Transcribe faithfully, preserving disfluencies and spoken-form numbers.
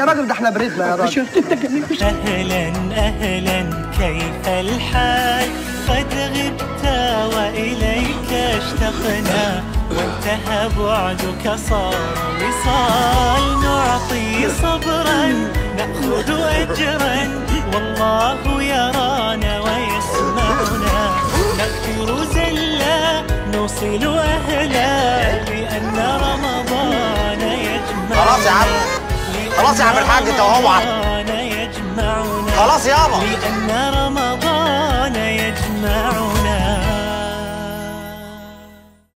يا راجل، ده احنا بردنا يا راجل. انت جميل. اهلا اهلا كيف الحال؟ قد غبت واليك اشتقنا، وانتهى بعدك صار وصال. نعطي صبرا ناخذ اجرا، والله يرانا ويسمعنا. نغفر زلا نوصل اهلا، لان رمضان يجمعنا. خلاص يا عم، خلاص يا عم الحاج انت وهو. يجمعنا خلاص يابا، لأن رمضان يجمعنا.